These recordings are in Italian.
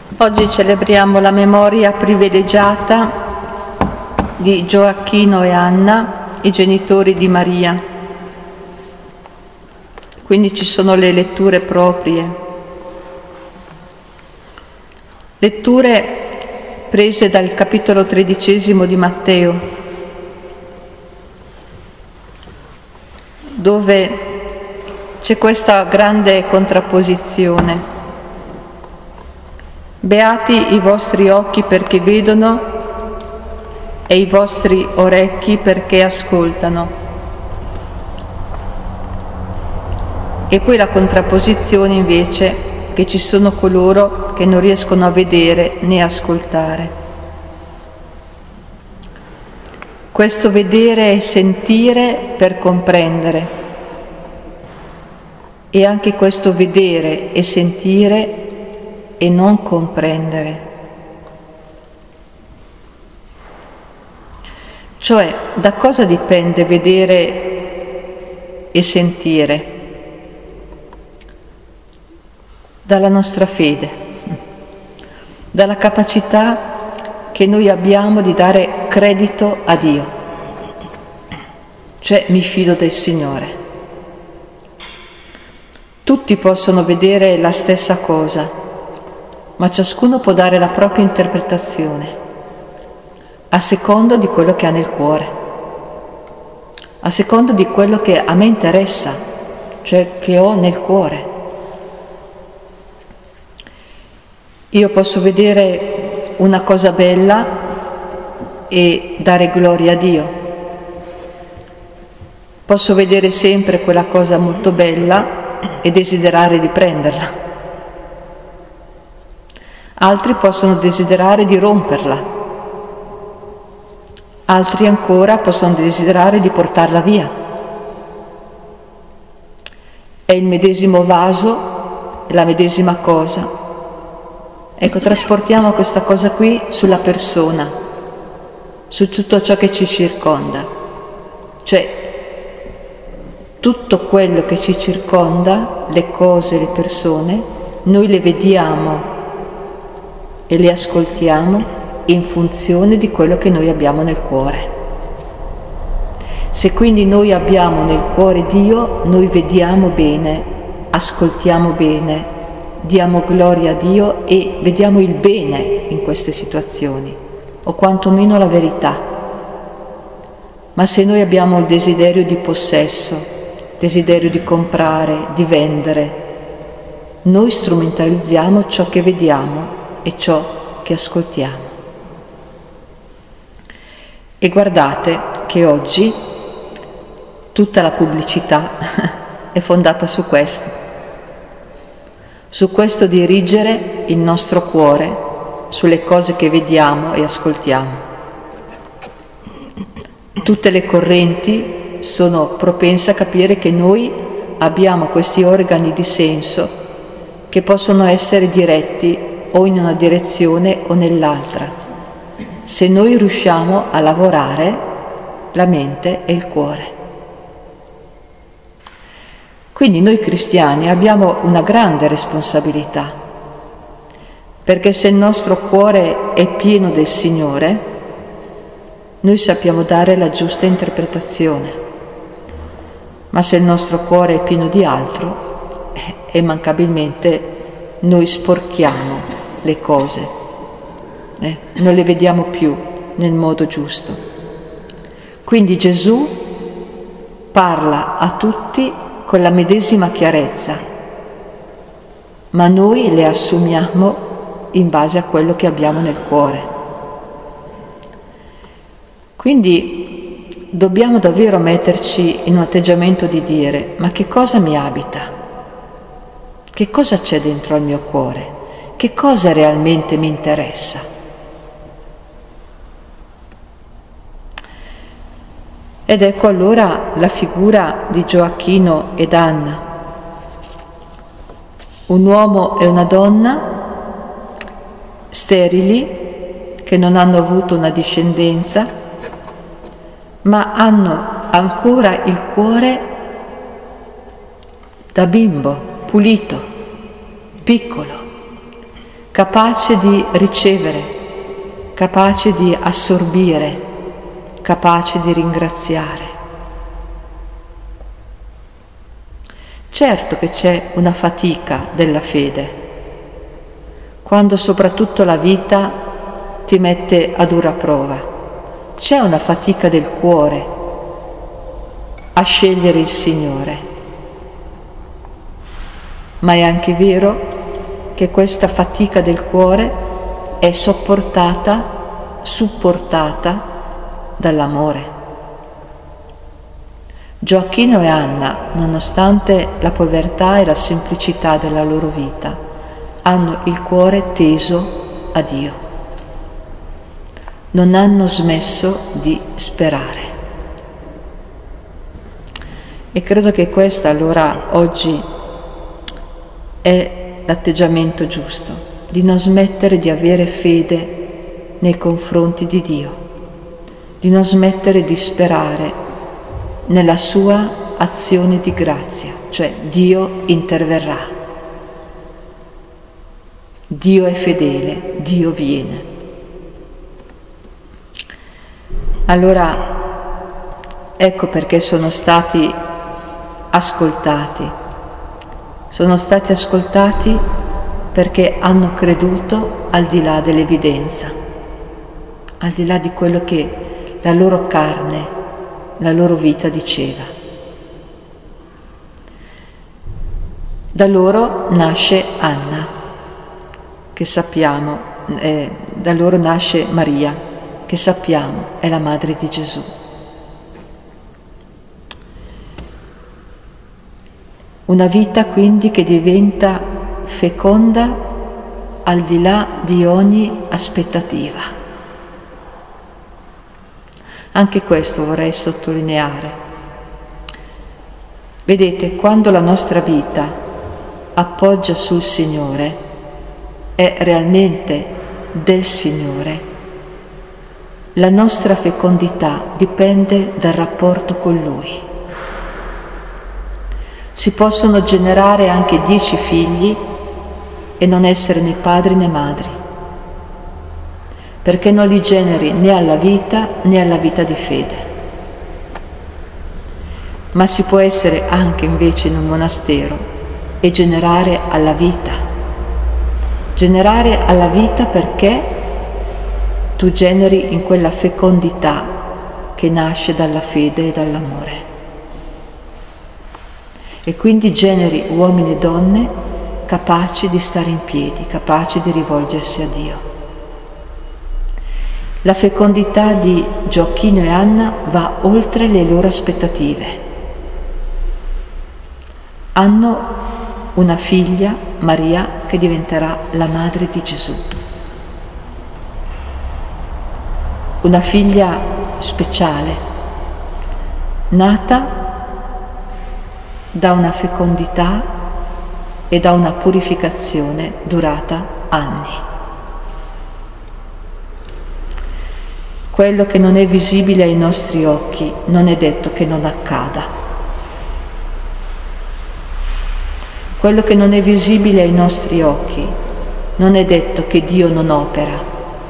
Oggi celebriamo la memoria privilegiata di Gioacchino e Anna, i genitori di Maria. Quindi ci sono le letture proprie. Letture prese dal capitolo 13 di Matteo, dove c'è questa grande contrapposizione. Beati i vostri occhi perché vedono e i vostri orecchi perché ascoltano. E poi la contrapposizione invece che ci sono coloro che non riescono a vedere né ascoltare. Questo vedere e sentire per comprendere, e anche questo vedere e sentire e non comprendere. Cioè, da cosa dipende vedere e sentire? Dalla nostra fede, dalla capacità che noi abbiamo di dare credito a Dio. Cioè, mi fido del Signore. Tutti possono vedere la stessa cosa, ma ciascuno può dare la propria interpretazione, a secondo di quello che ha nel cuore, a secondo di quello che a me interessa, cioè che ho nel cuore. Io posso vedere una cosa bella e dare gloria a Dio. Posso vedere sempre quella cosa molto bella e desiderare di prenderla. Altri possono desiderare di romperla, altri ancora possono desiderare di portarla via. È il medesimo vaso, è la medesima cosa. Ecco, trasportiamo questa cosa qui sulla persona, su tutto ciò che ci circonda. Cioè, tutto quello che ci circonda, le cose, le persone, noi le vediamo e le ascoltiamo in funzione di quello che noi abbiamo nel cuore. Se quindi noi abbiamo nel cuore Dio, noi vediamo bene, ascoltiamo bene, diamo gloria a Dio e vediamo il bene in queste situazioni, o quantomeno la verità. Ma se noi abbiamo il desiderio di possesso, desiderio di comprare, di vendere, noi strumentalizziamo ciò che vediamo e ciò che ascoltiamo. E guardate che oggi tutta la pubblicità è fondata su questo dirigere il nostro cuore sulle cose che vediamo e ascoltiamo. Tutte le correnti sono propense a capire che noi abbiamo questi organi di senso che possono essere diretti o in una direzione o nell'altra, se noi riusciamo a lavorare la mente e il cuore. Quindi noi cristiani abbiamo una grande responsabilità, perché se il nostro cuore è pieno del Signore, noi sappiamo dare la giusta interpretazione, ma se il nostro cuore è pieno di altro, immancabilmente noi sporchiamo le cose, non le vediamo più nel modo giusto. Quindi Gesù parla a tutti con la medesima chiarezza, ma noi le assumiamo in base a quello che abbiamo nel cuore. Quindi dobbiamo davvero metterci in un atteggiamento di dire: ma che cosa mi abita? Che cosa c'è dentro al mio cuore? Che cosa realmente mi interessa? Ed ecco allora la figura di Gioacchino ed Anna, un uomo e una donna sterili che non hanno avuto una discendenza, ma hanno ancora il cuore da bimbo, pulito, piccolo, capace di ricevere, capace di assorbire, capace di ringraziare. Certo che c'è una fatica della fede, quando soprattutto la vita ti mette a dura prova. C'è una fatica del cuore a scegliere il Signore, ma è anche vero che questa fatica del cuore è supportata dall'amore. Gioacchino e Anna, nonostante la povertà e la semplicità della loro vita, hanno il cuore teso a Dio. Non hanno smesso di sperare. E credo che questa allora oggi è l'atteggiamento giusto, di non smettere di avere fede nei confronti di Dio, di non smettere di sperare nella sua azione di grazia, cioè Dio interverrà. Dio è fedele, Dio viene. Allora, ecco perché sono stati ascoltati. Sono stati ascoltati perché hanno creduto al di là dell'evidenza, al di là di quello che la loro carne, la loro vita diceva. Da loro nasce Anna, che sappiamo, da loro nasce Maria, che sappiamo è la madre di Gesù. Una vita quindi che diventa feconda al di là di ogni aspettativa. Anche questo vorrei sottolineare. Vedete, quando la nostra vita appoggia sul Signore, è realmente del Signore, la nostra fecondità dipende dal rapporto con Lui. Si possono generare anche 10 figli e non essere né padri né madri, perché non li generi né alla vita di fede. Ma si può essere anche invece in un monastero e generare alla vita. Generare alla vita perché tu generi in quella fecondità che nasce dalla fede e dall'amore. E quindi generi uomini e donne capaci di stare in piedi, capaci di rivolgersi a Dio. La fecondità di Gioacchino e Anna va oltre le loro aspettative. Hanno una figlia, Maria, che diventerà la madre di Gesù. Una figlia speciale, nata da una fecondità e da una purificazione durata anni. Quello che non è visibile ai nostri occhi non è detto che non accada. Quello che non è visibile ai nostri occhi non è detto che Dio non opera.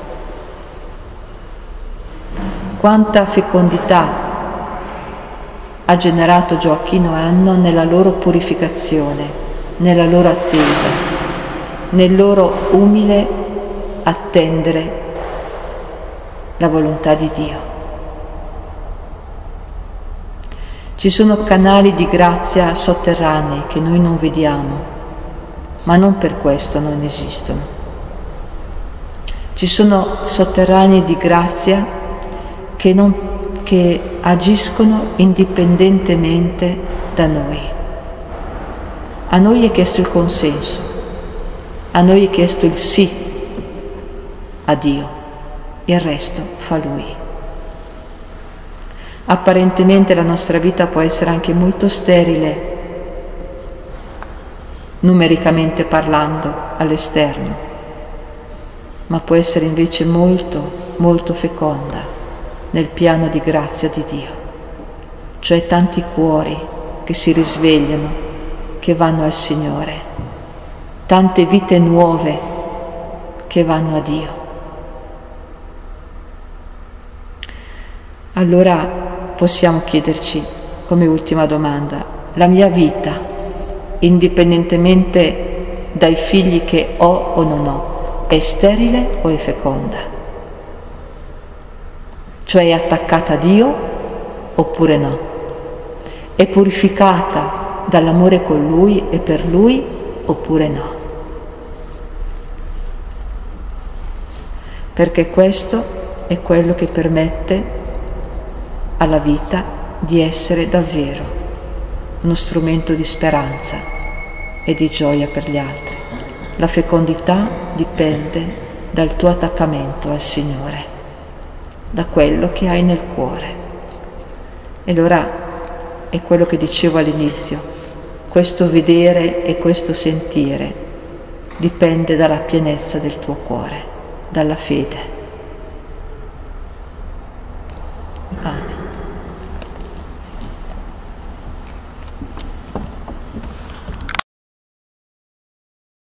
Quanta fecondità ha generato Gioacchino e Anna nella loro purificazione, nella loro attesa, nel loro umile attendere la volontà di Dio. Ci sono canali di grazia sotterranei che noi non vediamo, ma non per questo non esistono. Ci sono sotterranei di grazia che agiscono indipendentemente da noi. A noi è chiesto il consenso, a noi è chiesto il sì a Dio, il resto fa Lui. Apparentemente la nostra vita può essere anche molto sterile, numericamente parlando, all'esterno, ma può essere invece molto, molto feconda nel piano di grazia di Dio, cioè tanti cuori che si risvegliano, che vanno al Signore, tante vite nuove che vanno a Dio. Allora possiamo chiederci come ultima domanda: la mia vita, indipendentemente dai figli che ho o non ho, è sterile o è feconda? Cioè è attaccata a Dio oppure no? È purificata dall'amore con Lui e per Lui oppure no? Perché questo è quello che permette alla vita di essere davvero uno strumento di speranza e di gioia per gli altri. La fecondità dipende dal tuo attaccamento al Signore, da quello che hai nel cuore. E allora è quello che dicevo all'inizio: questo vedere e questo sentire dipende dalla pienezza del tuo cuore, dalla fede.